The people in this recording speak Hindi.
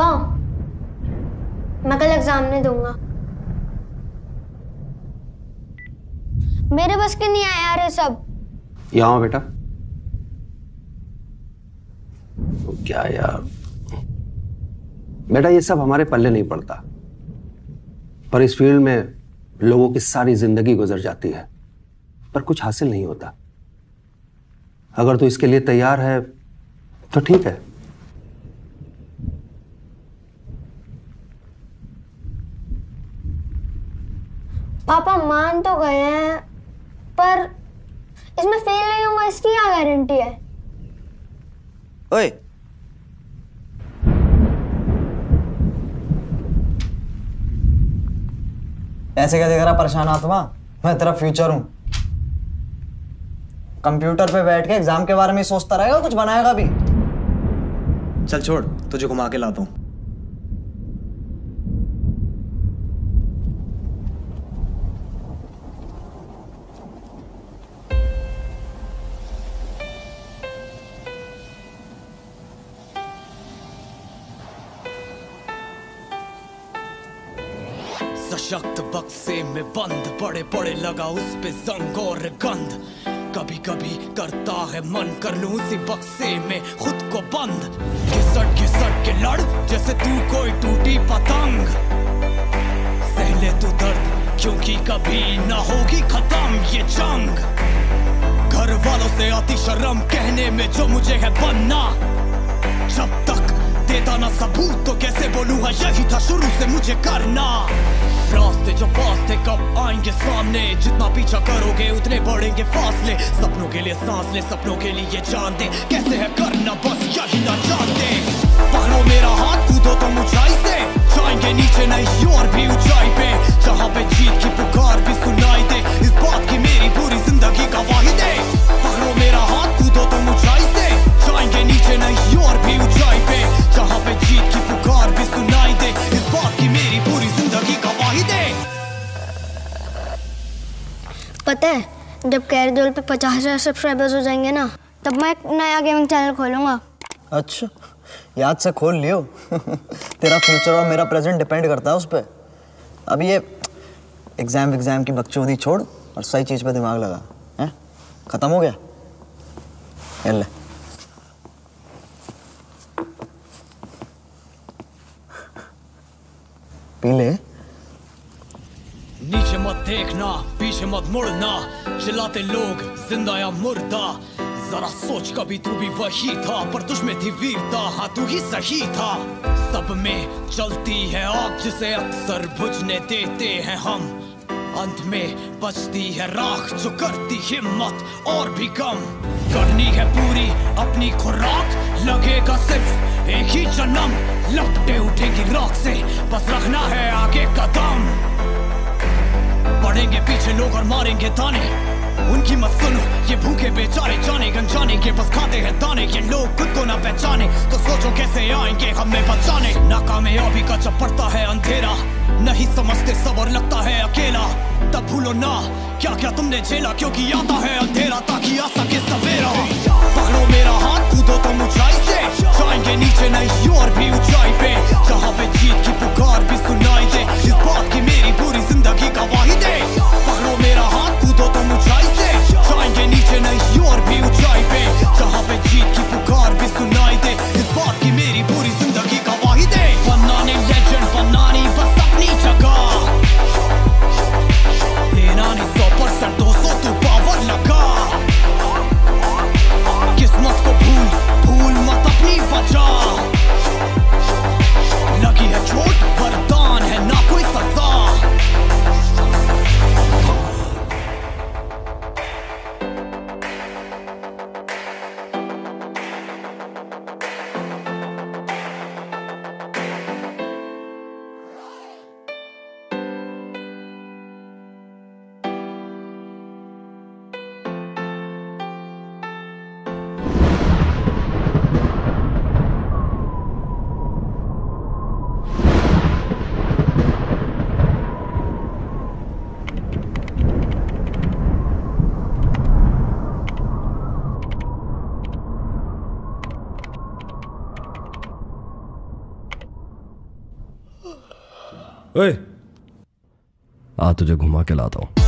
पापा, मैं कल एग्जाम नहीं दूंगा। मेरे बस के नहीं आया यार ये सब। यहाँ बेटा। क्या यार बेटा, ये सब हमारे पल्ले नहीं पड़ता, पर इस फील्ड में लोगों की सारी जिंदगी गुजर जाती है पर कुछ हासिल नहीं होता। अगर तू इसके लिए तैयार है तो ठीक है। पापा मान तो गए हैं, पर इसमें फेल नहीं होगा इसकी क्या गारंटी है? ओए, ऐसे क्या देख रहा परेशान आत्मा? मैं तेरा फ्यूचर हूं। कंप्यूटर पे बैठ के एग्जाम के बारे में सोचता रहेगा, कुछ बनाएगा भी? चल छोड़, तुझे घुमा के लाता हूं। सशक्त बक्से में बंद, बड़े बड़े लगा उस पे जंग और गंध। कभी कभी करता है मन कर लूं उसी बक्से में खुद को बंद। घिसट के लड़ जैसे तू कोई टूटी पतंग। सहले तू दर्द क्योंकि कभी ना होगी खत्म ये जंग। घर वालों से आती शर्म कहने में जो मुझे है बनना। जब तक देता ना सबूत तो कैसे बोलूं, है यही था शुरू से मुझे करना। रास्ते जो पास थे कब आएंगे सामने, जितना पीछा करोगे उतने बढ़ेंगे फासले। सपनों के लिए सांस ले, सपनों के लिए जान दे, कैसे है करना बस यही ना जानते। पकड़ो मेरा हाथ, कूदो तुम ऊंचाई से, जाएंगे नीचे नहीं और भी ऊंचाई पे। जहाँ पे जीत की पुकार भी सुनाई दे, इस बात की मेरी पूरी जिंदगी गवाही दे। पकड़ो मेरा हाथ, कूदो तुम ऊंचाई से, जाएंगे नीचे नहीं और भी ऊंचाई पे। जहाँ पे जीत की पुकार भी सुनाई दे, इस बात की मेरी पूरी जिंदगी गवाही दे। पता है, जब कैरी पे 50,000 सब्सक्राइबर्स हो जाएंगे ना, तब मैं एक नया गेमिंग चैनल खोलूंगा। अच्छा, याद से खोल लियो। तेरा फ्यूचर और मेरा प्रेजेंट डिपेंड करता है उस पर। अब ये एग्जाम की बकचोदी छोड़ और सही चीज पे दिमाग लगा। हैं? खत्म हो गया? ये ले। पी ले। नीचे मत देखना, पीछे मत मुड़ना, चिल्लाते लोग जिंदा या मुर्दा। जरा सोच कभी तू भी वही था, पर तुझ में थी वीरता, हाँ तू ही सही था। सब में चलती है आग जिसे अक्सर बुझने देते हैं हम। अंत में बचती है राख जो करती हिम्मत और भी कम। करनी है पूरी अपनी खुराक, लगेगा सिर्फ एक ही जन्म। लपटे उठेगी राख से, बस रखना है आगे कदम। बढ़ेंगे पीछे लोग और मारेंगे ताने, उनकी मत सुनो ये भूखे बेचारे। जाने गंजाने के बस खाते हैं दाने, ये लोग खुद को ना पहचाने तो सोचो कैसे आएंगे हमें बचाने। नाकामयाबी का जब पड़ता है अंधेरा, नहीं समझते सब और लगता है अकेला। तब भूलो ना क्या क्या तुमने झेला, क्योंकि आता है अंधेरा ताकि आ सके सवेरा। पकड़ो मेरा हाथ, कूदो तुम ऊंचाई से, जाएंगे नीचे नहीं और भी ऊंचाई पे। जहाँ पे जीत की पुकार भी सुनाई दे, इस बात की मेरी पूरी जिंदगी गवाही दे। पकड़ो मेरा हाथ, कूदो तुम ऊंचाई से, जाएंगे नीचे नहीं और भी ऊंचाई पे। जहाँ पे जीत की पुकार भी सुनाई दे, इस बात की मेरी पूरी जिंदगी गवाही दे। बनाने लेजेंड बनानी बस अपनी जगह, देना नहीं 100% 200 तू पावर लगा। ओए, आ तुझे घुमा के लाता हूं।